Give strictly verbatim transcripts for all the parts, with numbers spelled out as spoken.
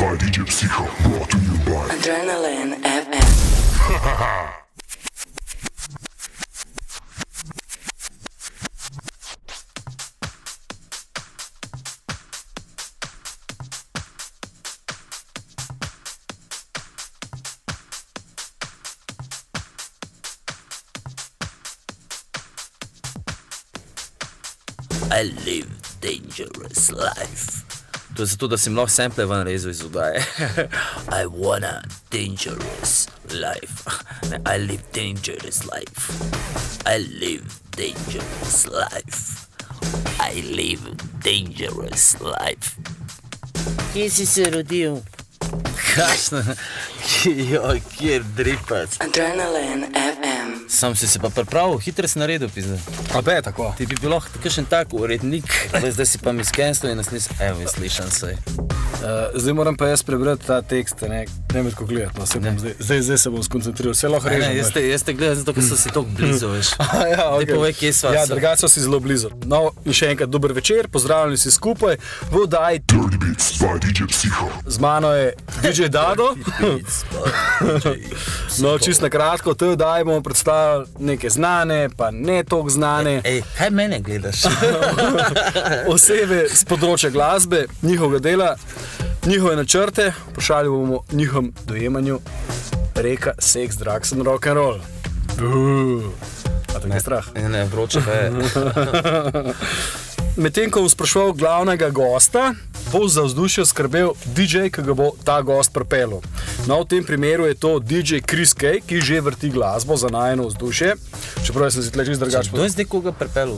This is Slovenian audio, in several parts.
by D J Psycho, brought to you by Adrenaline F M. I live dangerous life. To je zato, da si lahko sample ven rezal iz oddaje. I wanna dangerous life. I live dangerous life. I live dangerous life. I live dangerous life. Kje si se rodil? Kakšno? Joj, kjer dripac. Adrenaline F M. Sam si se pa pripravil, hitro si naredil, pizda. A be, tako. Ti bi bil lahko kakšen tak urednik, zdaj si pa mi skenstvo in nas nis... Evo, slišam se. Uh, zdaj moram pa jaz prebrati ta tekst, ne, ne me tako gledati, no, se bom zdaj, zdaj, zdaj se bom skoncentriral, vse lahko režem. Ne, jaz te, jaz te gledam zato, ker so si toliko blizu, veš. ja, okay. Te povej, kje sva. Ja, drugače so si zelo blizu. No, in še enkrat dober večer, pozdravljeni si skupaj v oddaji Dirty Beats by D J Psycho. Z mano je D J Dado. No, čisto na kratko, v tej oddaji bomo predstavili neke znane, pa ne toliko znane. Ej, kaj mene gledaš? Osebe z področja glasbe, njihovega dela, njihove načrte, pošali bomo njihovem dojemanju reka, seks, drugs and rock and roll. Uh, a tako je strah? Ne, ne, vroče pa je. Medtem, ko bo spraševal glavnega gosta, bo za vzdušje skrbel D J, ki ga bo ta gost pripeljal. No, v tem primeru je to D J Chris K, ki že vrti glasbo za najino vzdušje. Čeprav sem si tle čisto drugače. Kdo je zdaj koga pripeljal?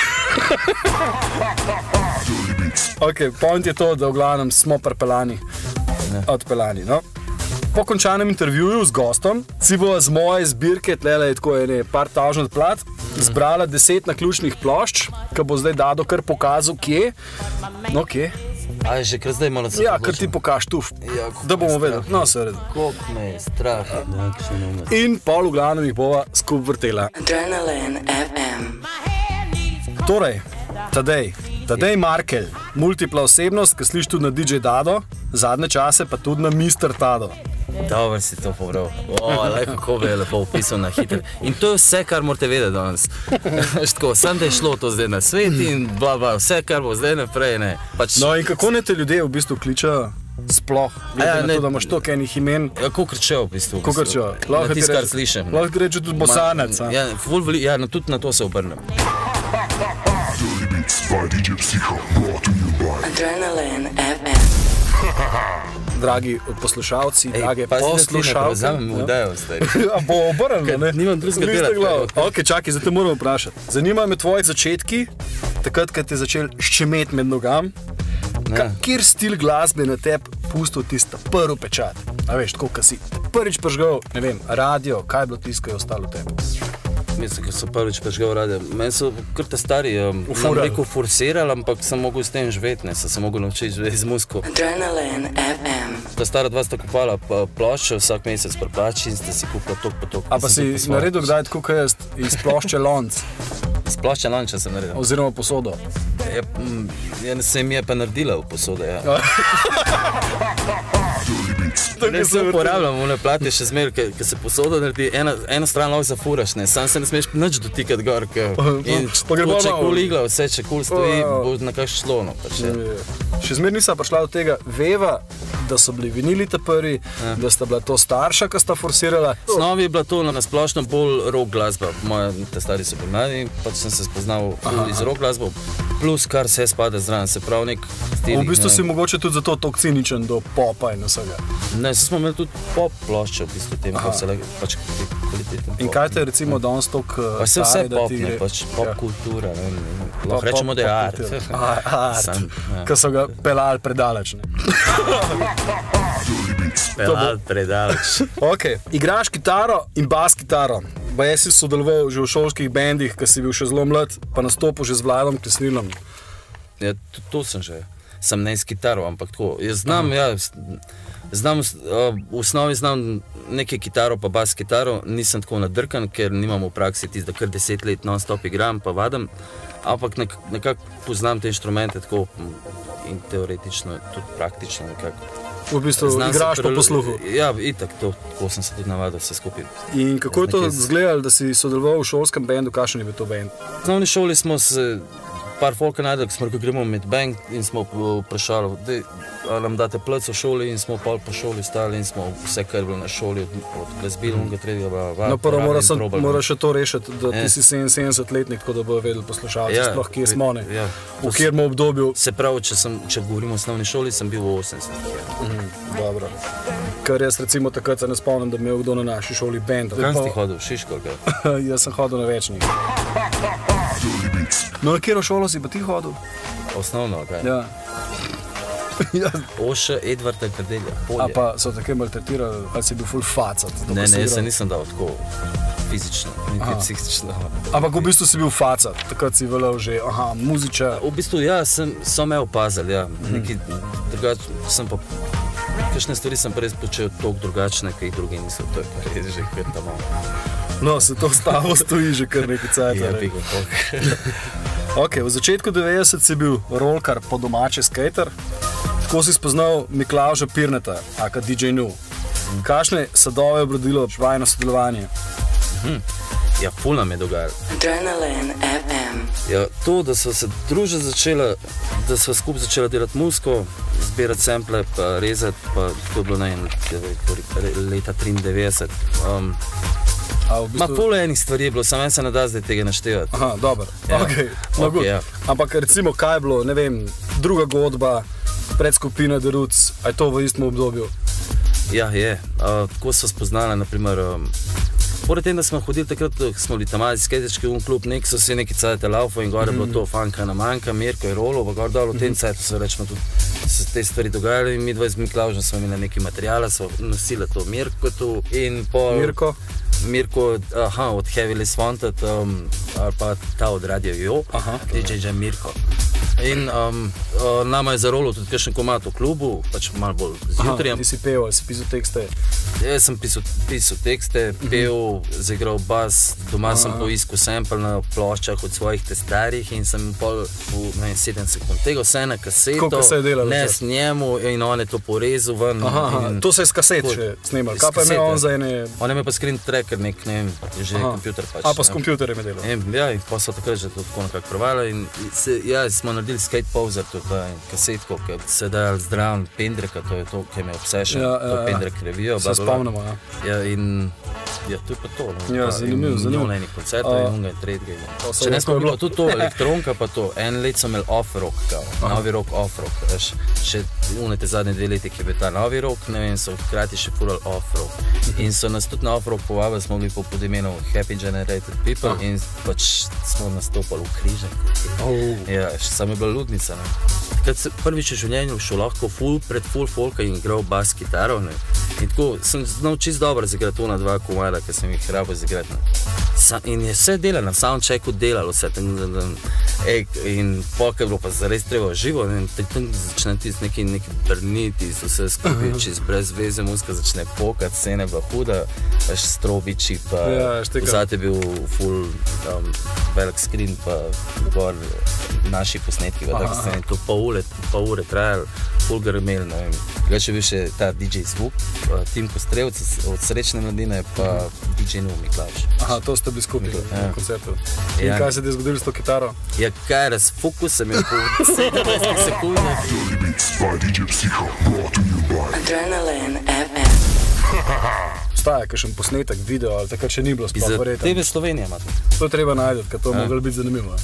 Ok, point je to, da v glavnem smo pripeljani, odpeljani, no. Po končanem intervjuju z gostom si bo z moje zbirke, tlele je tako ene par tažnot plat, zbrala deset naključnih plošč, ki bo zdaj Dado kar pokazal, kje. No, kje? A je že kar zdaj malo se Ja, kar ti pokaž tu, Ja, da bomo vedeli. No, seveda. Koliko me je strah. In pol v glavnem jih bova skup vrtela. Adrenaline F M. Torej, Tadej, Tadej Markelj, multipla osebnost, ki sliši tudi na D J Dado, zadnje čase pa tudi na mister Tado. Dobro si to pobral. O, le kako bi je lepo opisal na hitro. In to je vse, kar morate vedeti danes. Tako, sam da je šlo to zdaj na svet in bla, bla, vse, kar bo zdaj naprej, ne. Pač... No in kako ne te ljudje v bistvu kličajo sploh? Glede ja, na ne, to, da imaš toliko enih imen. Ja, kakor čejo v bistvu. Kakor čejo. Na tisto, kar slišim. Lahko ti reče tudi bosanec. Ma, ja, ful veli, ja, no, tudi na to se obrnem. Dirty Beats by D J Psycho, brought to you by Adrenaline F M. Dragi poslušalci, Ej, drage pazi, da ti ne poslušalke. prevzamem vdajo zdaj. A bo obrnilo, ne? nimam drugega dela. dela. Ok, čakaj, zdaj te moram vprašati. Zanima me tvoji začetki, takrat, kad te začel ščemeti med nogam. Ka, kjer stil glasbe na tebi pustil tisto prvi pečat? A veš, tako, kad si prvič prižgal, ne vem, radio, kaj je bilo tisto, kaj je ostalo v tebi? Mislim, ker so prvič prižgal radio. Meni so kar te stari, um, nam rekel forsirali, ampak sem mogel s tem živeti, ne, sem se mogel naučiti živeti z muziko. Adrenaline F M. Ta stara dva sta kupovala plošče vsak mesec preplači in sta si kupila tok po tok. A pa si naredil kdaj tako, kaj jaz, iz plošče lonc, Z plošče lonča sem naredil. oziroma posodo? Ja, mm, ja, se mi je pa naredila v posode, ja. Ne se uporabljam, v ne plati še zmer, ker se posoda naredi, ena, ena stran lahko zafuraš, ne, sam se ne smeš nič dotikati gor, ke, in Pa gre če malo- kul igla, vse če kul stoji, Ja. bo nekako šlo, no, pač je. Še zmer nisem prišla do tega, veva, da so bili vinili ta prvi, da sta bila to starša, ki sta forsirala. V osnovi je bila to na splošno bolj rock glasba, moje te stari so bili mladi, pač sem se spoznal ful iz rock glasbo, plus kar se spada zraven, se pravi nek stil. V bistvu ne. si mogoče tudi zato toliko ciničen do popa in vsega. Ne, se smo imeli tudi pop plošče v bistvu tem, kako se le, pač kvaliteten In pop. kaj te je recimo danes toliko Pa se vse stari, da pop, ti ne, gre- pač pop Ja. kultura, ne, ne, Pa lahko rečemo, pop- da je pop art. kultura. A- Art, Sam, ja. ki so ga pelali predaleč. Ne? Pelal predaleč. Ok, igraš kitaro in bas kitaro. Baje si sodeloval že v šolskih bendih, ki si bil še zelo mlad, pa nastopil že z Vladom Kesnilom. Ja, to, to sem že. Sem ne s kitaro, ampak tako. Jaz znam, ja, s- znam, s- a, v osnovi znam nekaj kitaro pa bas kitaro, nisem tako nadrkan, ker nimam v praksi tisto, da kar deset let non-stop igram pa vadim, ampak nek, nekako poznam te inštrumente tako mm, in teoretično, tudi praktično nekako. V bistvu Znam se igraš po prel- posluhu. Ja, itak to, tako sem se tudi navadil vse skupaj. In kako je to Nekaj z- izgledalo, da si sodeloval v šolskem bendu, kakšen je bil to bend? V osnovni šoli smo se par folka najdeli, smo rekel, gremo med band in smo vprašali, da nam date plec v šoli in smo pol po šoli stali in smo vse, kar je bilo na šoli, od, od glasbil, unga tretjega, bla, bla, No, prvo mora sem, probali. mora še to rešiti, da ti Ja. si sedeminsedemdesetletnik, tako da bojo vedeli poslušalci, Ja, sploh kje smo ne. ja. V katerem obdobju. Se pravi, če, sem, če govorimo o osnovni šoli, sem bil v osemdesetih. Dobro. Ker jaz recimo takrat se ne spomnim, da bi imel kdo na naši šoli bend. Kam si ti hodil? Šiško? kaj? Jaz sem hodil na večnih. Dirty Beats. No, na katero šolo si pa ti hodil? Osnovno, kaj? Ja. Ja. Oša Edvarda Kardelja, A polje. pa so tako maltretirali, ali si bil full facat? Ne, ne, jaz se nisem dal tako fizično, niti psihično. Ampak v bistvu si bil facat, takrat si veljal že, aha, muzičar. V bistvu, ja, sem, so me opazili, ja. Nekaj drugač, sem pa, kakšne stvari sem pa res počel toliko drugačne, kaj jih drugi niso, to je pa res že kar tam malo. No, se to stavo stoji že kar nekaj cajta. Ja, ne. bigo, toliko. Okay, v začetku devetdesetih si bil rolkar, po domače skater. Tako si spoznal Miklavža Pirneta, aka D J Nu. Kakšne sadove je obrodilo vajino sodelovanje? Ja, ful nam je dogajalo. Adrenaline F M. Ja, to, da so se družiti začela, da so skupaj začela delati muziko, zbirati sample, pa rezati, pa to je bilo na en leta triindevetdeset. Um, A v Ma bistvu... pol enih stvari je bilo, samo en se ne da zdaj tega naštevati. Aha, dobro. Ja. Okay. No, Ok, good. ja. Ampak recimo, kaj je bilo, ne vem, druga godba, predskupina The Roots, a je to v istem obdobju? Ja, je. Uh, tako so spoznali, naprimer, um, pored tem, da smo hodili takrat, ko smo bili tam mali skejterski un klub, nek so se neki cajte laufo in gore je bilo to fanka na manjka, Mirko je rolo, pa gor dol v tem cajtu so rečemo tudi se te stvari dogajale in mi dva z Miklavžem smo imeli neki materijala, so nosili to Mirko tu in pol... Mirko? Mirko, aha, od Heavily Wanted, um, ali pa ta od Radio Jo, Aha. D J Mirko. In um, uh, nama je zarolo tudi kakšen komad v klubu, pač malo bolj zjutraj. Ti si pel, ali si pisal tekste? Jaz sem pisal, pisal tekste, pel, zagral bas, doma sem poiskal sample na ploščah od svojih testarjih in sem pol v ne, vem, sedem sekund tega vse na kaseto, Koliko se je delalo ne vse? s njemu in on je to porezal ven. Aha, aha, in, to se je s kaset tako, še snimal. iz Kaj pa je imel kasete. on za ene... On je imel pa screen tracker, nek, ne vem, že Aha. kompjuter pač. A pa s ne. kompjuterjem je delal. In, ja, in pa so takrat že to tako nekako provali in se, ja, smo naredili Skate Poser, to je ta kasetko, ki se dajal zdraven Pendreka, to je to, ki me Obsession, Ja, ja, to ja. Pendrek revijo, Se spomnimo, ja. Ja, in ja, to je pa to. No. Ja, Pa zanimivo, in zanimivo. milijon enih koncertov A- in unga in tretjega. in- Pa so Če ne lahko smo je bilo bilo- tudi to, elektronka pa to, en let so imeli off-rock, kao, novi rock off-rock, veš, še unete zadnje dve leti, ki je bil ta novi rock, ne vem, so hkrati še furali off-rock. In so nas tudi na off-rock povabili, smo bili po pod imenom Happy Generated People in pač smo nastopali v Križanki. Oh. Ja, še samo je bila ludnica. Ne. Takrat se prvič v življenju šel lahko full, pred full folka in igral bas kitaro. Ne. In tako sem znal čist dobro zigrati ona dva komada, ki sem jih rabo zigrati. Ne. Sa, in je vse delal, na soundchecku delal vse. Tam, tam, tam. Ej, in polk je bilo pa zares treba živo. In tam začne ti z neki, neki brniti, vse skupaj, čist brez veze, muska začne pokat, scena je bila huda, veš, strobiči, pa Ja, štekam. vzad je bil full um, velik screen, pa gor naši posnetki, tako se je to pol ure, pol ure trajalo, full ga imel, ne vem. Drugače je bil še ta D J Zvuk, uh, Tim Kostrevc od Srečne mladine, pa D J Nu Miklavž. Aha, to ste bili skupaj na Ja. koncertu. In Ja. kaj se ti je zgodilo s to kitaro? Ja, kaj, razfokus sem je po sedemnajstih sekundah. Dirty Beats by D J Psycho. Brought to you by Adrenaline F M. Obstaja kakšen posnetek, video, ali takrat še ni bilo sploh Za verjetno. T V Slovenija imate. To je treba najti, ker to je moglo biti zanimivo.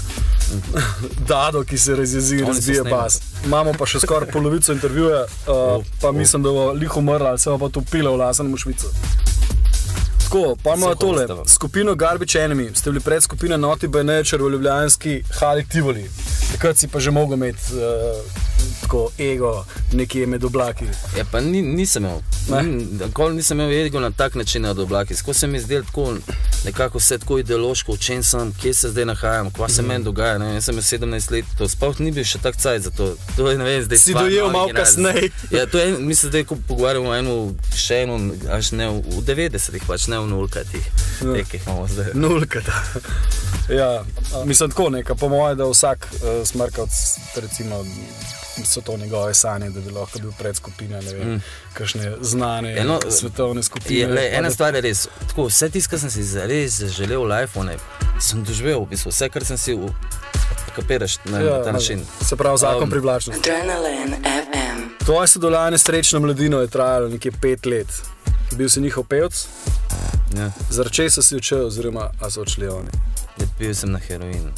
Dado, ki se razjezi in Oni so razbije snemali. bas. Imamo pa še skoraj polovico intervjuja, uh, pa oh. mislim, da bo lih umrla, ali se bo pa to pila v lasenem švicu. Tako, pa imamo Vse tole, hosta vam. skupino Garbage Enemy, ste bili pred skupina Naughty by Nature v ljubljanski hali Tivoli. Takrat si pa že mogel imeti uh, tako ego nekje med oblaki. Ja, pa ni, nisem imel. Ne? Nikoli nisem imel ego na tak način nad oblaki. Skozi se mi je zdelo tako nekako vse tako ideološko, v čem sem, kje se zdaj nahajam, kva se meni dogaja. Ne? Jaz sem imel sedemnajst let, to sploh ni bil še tak cajt za to. To je, ne vem, zdaj Si stvar dojel novih malo generacij. kasneje. Ja, to je, mi se zdaj ko pogovarjamo o enu, še eno, až ne v v devetdesetih, pač ne v nulkatih, Ja. te, ki jih imamo zdaj. Nulka. Ja, mislim tako, neka, po mojem, da vsak uh, smrkavc, recimo so to njegove sanje, da bi lahko bil pred skupine, ne vem, mm. kakšne znane Eno, svetovne skupine. Je, le, ena da... stvar je res, tako, vse tisto, kar sem si res želel v life, ne, sem doživel, v bistvu, vse, kar sem si v, kapiraš na ja, ta način. Se pravi, zakon um, privlačnosti. Adrenaline F M. Tvoje sodelovanje s Srečno mladino je trajalo nekje pet let. Bil si njihov pevc? Ja. Zaradi česa si učil, oziroma a so odšli oni? Ja, bil sem na heroinu.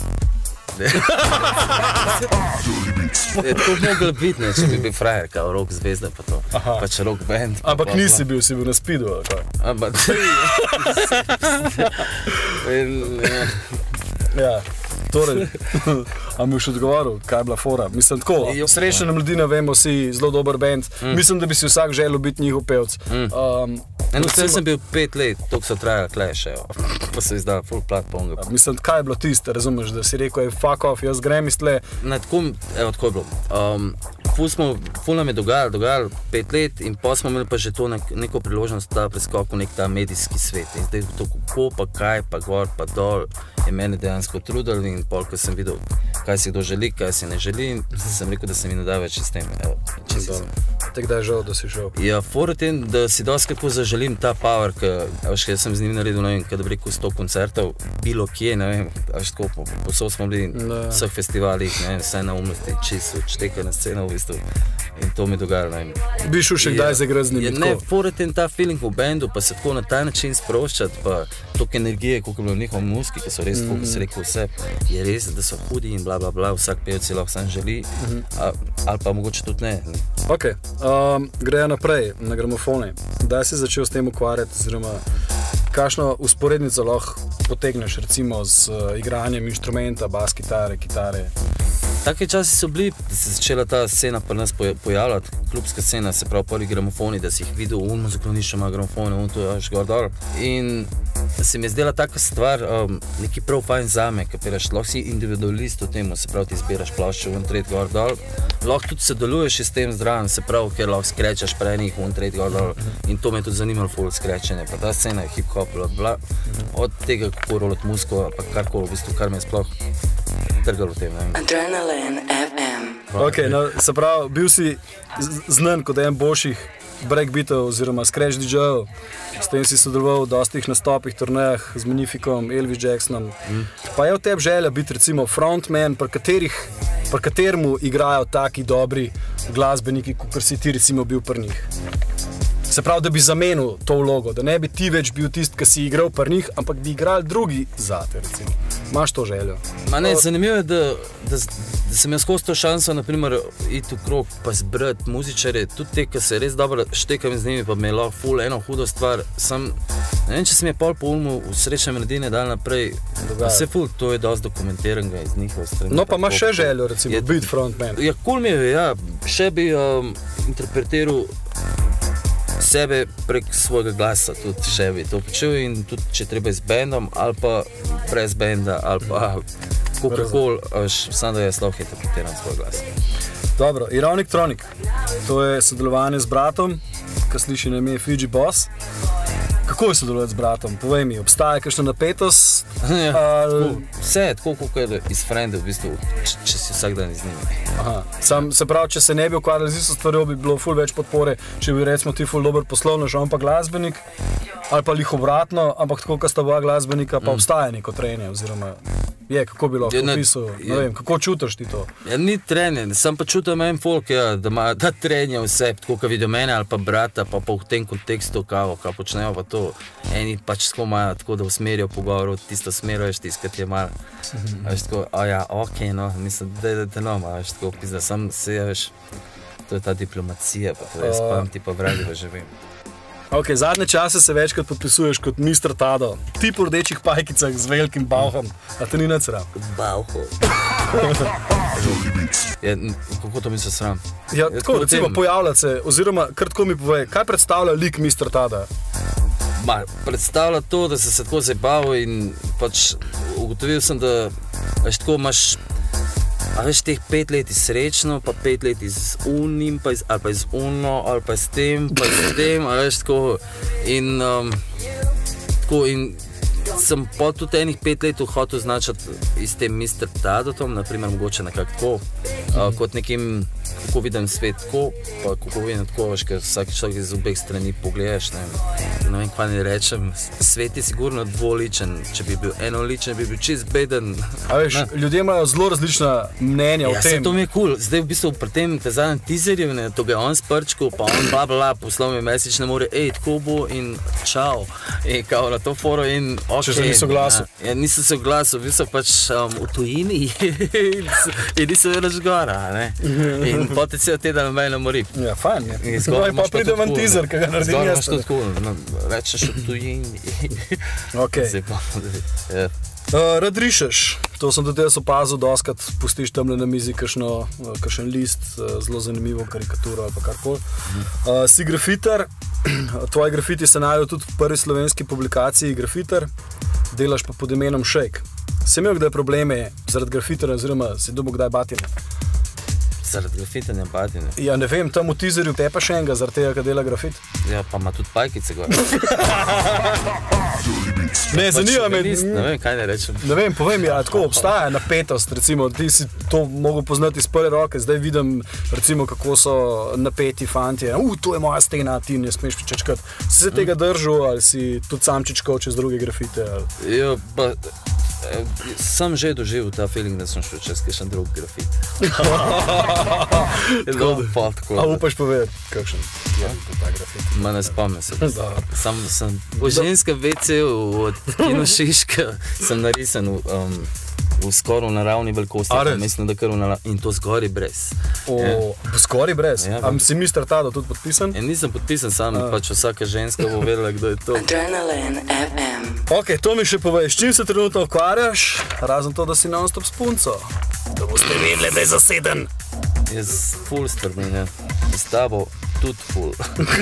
Je to moglo biti, ne, če bi bil frajer, kao rock zvezda pa to. Aha. Pač rock band. Ampak pa, nisi bil, si bil na speedu, ali kaj? Ampak ja, torej, a mi boš odgovoril, kaj je bila fora? Mislim, tako, Srečna mladina, vemo, si zelo dober band. Mm. Mislim, da bi si vsak želel biti njihov pevc. Mm. Um, Eno, recimo, sem bil pet let, toliko so trajali Clash, pa so izdali full plat ponga. Mislim, kaj je bilo tiste, razumeš, da si rekel, fuck off, jaz grem iz tle. Ne, tako, evo, tako je bilo. Um, ful, smo, ful nam je dogajalo, dogajalo pet let in pa smo imeli pa že to nek, neko priložnost, ta preskok v nek ta medijski svet. In zdaj to kako, pa kaj, pa gor, pa dol, je mene dejansko trudil in pol, ko sem videl, kaj si kdo želi, kaj si ne želi, in sem rekel, da se mi ne da več s tem. Evo, Tako da je žal, da si šel. Ja, fora tem, da si dosti kako zaželim ta power, ki jaz sem z njim naredil, ne vem, kada bi rekel sto koncertov, bilo kje, ne vem, až tako, posod smo bili na vseh festivalih, ne vem, vse na umnosti, čisto, čteka na sceno, v bistvu, in to mi dogaja, ne vem. Bi šel še kdaj zagrat z njim, tako? Ne, fora tem ta feeling v bendu, pa se tako na ta način sproščati, pa toliko energije, koliko je bilo v njihovi muski, ki so res, mm -hmm. koliko se rekel vse, je res, da so hudi in bla, bla, bla, vsak pevec si lahko sam želi, mm -hmm. a, ali pa mogoče tudi ne. Ok, um, grejo naprej na gramofone. Kdaj si začel s tem ukvarjati, oziroma kakšno usporednico lahko potegneš recimo z uh, igranjem inštrumenta, bas kitare, kitare? Taki časi so bili, da se je začela ta scena pri nas pojavljati, klubska scena, se pravi prvi gramofoni, da si jih videl, unmo zaklonišče ima gramofone, un tu je až gor dol. In se mi je zdela taka stvar, um, neki prav fajn zame, kapiraš, lahko si individualist v temu, se pravi ti izbiraš plavšče, un tret gor dol, lahko tudi sodeluješ s tem zdraven, se pravi, ker lahko skrečaš prenih, un tret gor dol, in to me je tudi zanimalo full skrečenje, pa ta scena je hip-hop, bla, bla, od tega kako rolati musko, pa karkoli, v bistvu, kar me je sploh trgalo v tem, ne vem. Adrenaline F M. Ok, no, se pravi, bil si znan kot en boljših breakbeatov oziroma scratch D J-ov, s tem si sodeloval v dostih nastopih, turnejah z Magnificom, Elvis Jacksonom. Mm. Pa je v tebi želja biti recimo frontman, pri katerih, pri kateremu igrajo taki dobri glasbeniki, kot si ti recimo bil pri njih? Se pravi, da bi zamenil to vlogo, da ne bi ti več bil tisti, ki si igral pri njih, ampak bi igrali drugi zate, recimo. Imaš to željo? Ma ne, zanimivo je, da, da, da sem jaz skozi to šanso, naprimer, iti v krog, pa zbrati muzičare, tudi te, ki se res dobro štekam z njimi, pa me je lahko ful eno hudo stvar. Sam, ne vem, če sem je pol po umu v Srečne mladine dal naprej, vse ful, to je dosti dokumentiranega iz njihove strani. No, pa imaš še željo, recimo, biti frontman? Ja, cool mi je, ja, še bi um, interpretiral sebe prek svojega glasa, tudi še bi to počel in tudi če treba z bandom ali pa brez banda ali pa kakokoli, samo da jaz lahko interpretiram svoj glas. Dobro, Ironictronic, to je sodelovanje z bratom, ki sliši na ime Fiji Boss. Kako je sodelovati z bratom? Povej mi, obstaja kakšna napetost? Ja, ali... Vse je tako, kot je iz frendov, v bistvu, če, če si vsak dan z njimi. Aha. Sam, se pravi, če se ne bi ukvarjali z isto stvarjo, bi bilo ful več podpore, če bi recimo ti ful dober poslovnež, on pa glasbenik, ali pa lih obratno, ampak tako, ko sta dva glasbenika, pa mm. obstaja neko trenje, oziroma je, kako bi lahko opisal, ne vem, kako čutiš ti to? Ja, ni trenje, sem pa čutil en folk, ja, da ima ta trenje vse, tako ko vidijo mene ali pa brata, pa pa v tem kontekstu, kao, kao počnejo pa to, eni pač tako imajo, tako da usmerijo pogovor, tisto smero ješ tiskati je malo, veš tako, a ja, okej, no, mislim, da je no, veš tako, pizda, sam se, veš, to je ta diplomacija, pa to jaz pamti pa vrali, pa že vem. Ok, zadnje čase se večkrat podpisuješ kot mister Tado, tip v rdečih pajkicah z velikim bauhom, a te ni nič sram? Bauho. Ja, kako to mi se sram? Ja, tako, recimo, pojavljati se, oziroma, kar tako mi povej, kaj predstavlja lik mister Tada? Ma, predstavlja to, da sem se tako zabaval in pač ugotovil sem, da veš tako imaš, a veš teh pet let iz Srečno, pa pet let iz unim, pa iz, ali pa iz uno, ali pa s tem, pa s tem, a veš tako in um, tako in sem pa tudi enih pet let hotel označati s tem mister Tadotom, naprimer mogoče nekako tako, uh, kot nekim kako vidim svet tako, pa kako vidim tako, veš, ker vsak človek iz obeh strani pogledaš, ne vem, ne vem, kaj ne rečem, svet je sigurno dvoličen, če bi bil enoličen, bi bil čist beden. A veš, ne. Ljudje imajo zelo različna mnenja ja, o tem. Ja, to mi je kul, cool. Zdaj v bistvu pri tem zadnjem teaserju, ne, to ga je on sprčkal, pa on bla bla, poslal mi message na more, ej, tako bo in čau, in kao na to foro in ok. Če se nisem glasil. Ja, nisem se glasil, bil sem pač um, v tujini in nisem več gora, ne. In potem cel teden me na mori. Ja, fajn je. No, in pa pride ven teaser, ki ga naredim jaz. Zgoraj imaš to tako, rečeš v tujini. Ok. Ja. Uh, rad rišeš, to sem tudi jaz opazil, doskrat pustiš tamle na mizi kakšno, uh, kakšen list, uh, zelo zanimivo karikaturo ali pa karkoli. Uh, si grafiter, tvoji grafiti se najdejo tudi v prvi slovenski publikaciji Grafiter, delaš pa pod imenom Shake. Si imel kdaj probleme zaradi grafitera oziroma si dobil kdaj batine? Zaradi grafitanja batine? Ja, ne vem, tam v teaserju tepa še enega, zaradi tega, kad dela grafit. Ja, pa ima tudi pajkice gor. Ne, zanima me. Ne vem, kaj ne rečem. Ne vem, povem, ja, tako obstaja napetost, recimo, ti si to mogel poznati iz prve roke, zdaj vidim, recimo, kako so napeti fantje. U, to je moja stena, ti ne smeš čečkati. Si se tega držal ali si tudi sam čečkal čez druge grafite? Ali? Jo, pa... Sem že doživel ta feeling, da sem šel čez kakšen drug grafit. A upaš povedati, kakšen je ta grafit? Ma ne spomnim se. Sam sem v ženskem ve ce od Kino Šiška sem narisan v, um, v skoraj naravni velikosti. Mislim, da kar v naravni. In to zgori brez. O, ja. Zgori brez? Ja, a si mister Tado tudi podpisan? Ja, nisem podpisan, sam a. Pač vsaka ženska bo vedela, kdo je to. Adrenaline F M. Ok, to mi še poveš, čim se trenutno ukvarjaš, razen to, da si non-stop s punco. Da boste vedeli, da je zaseden. Jaz ful strmim, ja. S tabo tudi ful.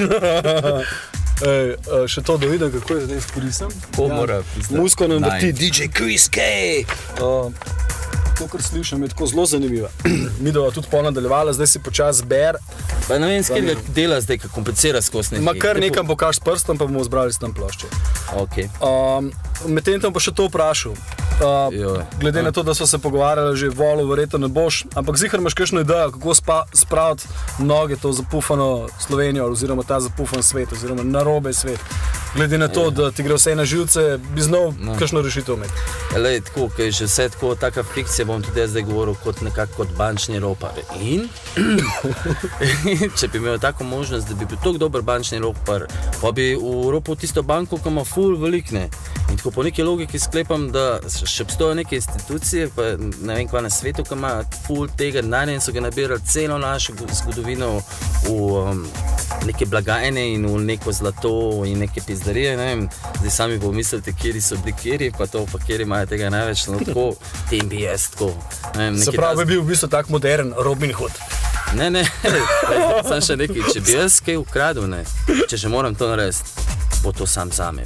Ej, še to, da vidim, kako je zdaj izkorisem. Ko ja. Mora. Musko nam vrti D J Chris K. Uh, to, kar slišam, je tako zelo zanimivo. Mi dova tudi ponadaljevala, zdaj si počas ber. Pa ne vem, s kjer dela zdaj, kako komplicira skozi nekaj. Ma kar nekam pokaž s prstom, pa bomo zbrali s tam plošče. Ok. Um, Medtem tam pa še to vprašal. Uh, glede na to, da so se pogovarjali že volo, verjetno ne boš, ampak zihar imaš kakšno idejo, kako spa, spraviti noge to zapufano Slovenijo oziroma ta zapufan svet oziroma narobe svet. Glede na to, da ti gre vse na živce, bi znal no. kakšno rešitev imeti. Lej, tako, ker je že vse tako, taka fikcija, bom tudi jaz zdaj govoril kot nekako kot bančni ropar. In če bi imel tako možnost, da bi bil tako dober bančni ropar, pa bi v ropal tisto banko, ki ima ful velikne. In tako po neki logiki sklepam, da še obstojajo neke institucije, pa ne vem kva na svetu, ki ima ful tega denarja in so ga nabirali celo našo zgodovino v um, neke blagajne in v neko zlato in neke pizdarije, ne vem. Zdaj sami pomislite, kjeri so bili kjeri, pa to, pa kjeri imajo tega največ, no tako, tem bi jaz tako. Ne vem, se pravi, bi bil v bistvu tak modern Robin Hood. Ne, ne, sam še nekaj, če bi jaz kaj ukradil, ne, če že moram to narediti, bo to sam zame.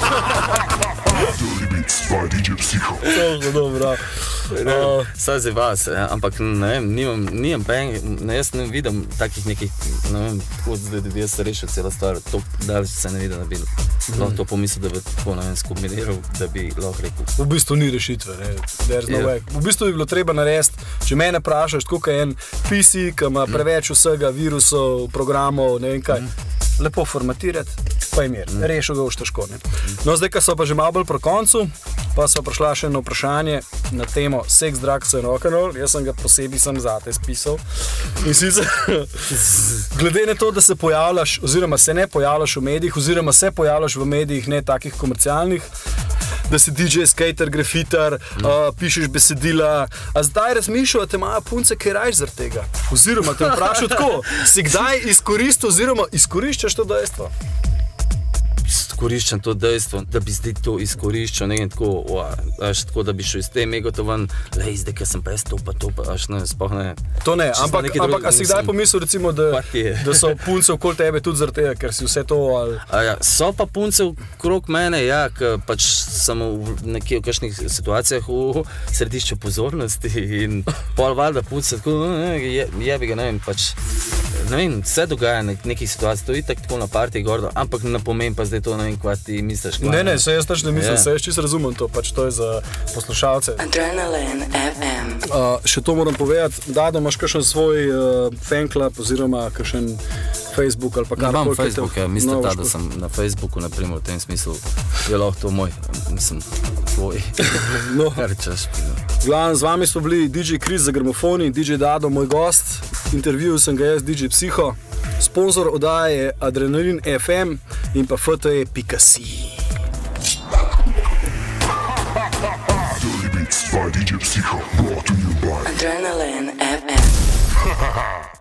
by D J Psycho. To dobro. Uh, Saj za vas, ja, ampak ne vem, nimam, nimam bang, ne, jaz ne vidim takih nekih, ne vem, tako da bi jaz rešil cela stvar, to da se ne vidim, da bi lahko to pomislil, da bi tako, ne vem, skombiniral, da bi lahko rekel. V bistvu ni rešitve, ne, there's no way. V bistvu bi bilo treba narediti, če mene vprašaš, tako kot en P C, ki ima preveč vsega, virusov, programov, ne vem kaj, lepo formatirati, pa je mir, rešil ga v štaško, ne. No, zdaj, ko so pa že malo bolj pro koncu, pa so prišla še eno vprašanje na temo Sex, drugs and rock'n'roll. Jaz sem ga posebej sem zate spisal. In sicer, glede na to, da se pojavljaš, oziroma se ne pojavljaš v medijih, oziroma se pojavljaš v medijih, ne takih komercialnih, da si D J, skater, grafiter, mm. uh, pišeš besedila, a zdaj razmišljajo, da te imajo punce kaj rajš zaradi tega. Oziroma te vprašajo tako, si kdaj izkoristil, oziroma izkoriščaš to dejstvo? Izkoriščam to dejstvo, da bi zdaj to izkoriščal, ne tako, až tako, da bi šel iz te megoto ven, lej, zdaj, ker sem pa jaz to pa to pa, až ne, spoh ne. To ne, ampak, ampak a si kdaj pomislil, recimo, da, da so punce okoli tebe tudi zaradi tega, ker si vse to, ali... A ja, so pa punce okrog mene, ja, ker pač sem v nekje v kakšnih situacijah v središču pozornosti in pol valjda punce, tako, je, jebi ga, ne vem, pač ne vem, vse dogaja nek, nekih situacij, to je itak tako na partiji gordo, ampak ne pomeni pa zdaj to, ne vem, kva ti misliš. Kva, Ne, ne, se jaz tač ne mislim, Ja. se jaz čisto razumem to, pač to je za poslušalce. Adrenaline F M. Uh, še to moram povedati, da imaš kakšen svoj uh, fanklub oziroma kakšen Facebook ali pa Ne imam karkoli, ki te- Facebook, ja, mislim No, ta, veš, da sem na Facebooku, naprimer, v tem smislu, je lahko to moj, mislim, tvoj, No. kar češ. Glavno, z vami smo bili D J Kris za gramofoni, D J Dado, moj gost, intervjuvil sem ga jaz, D J Psiho, sponzor oddaje je Adrenalin F M in pa F T E pika si. Dirty Beats by D J Psycho, brought to you by Adrenaline F M.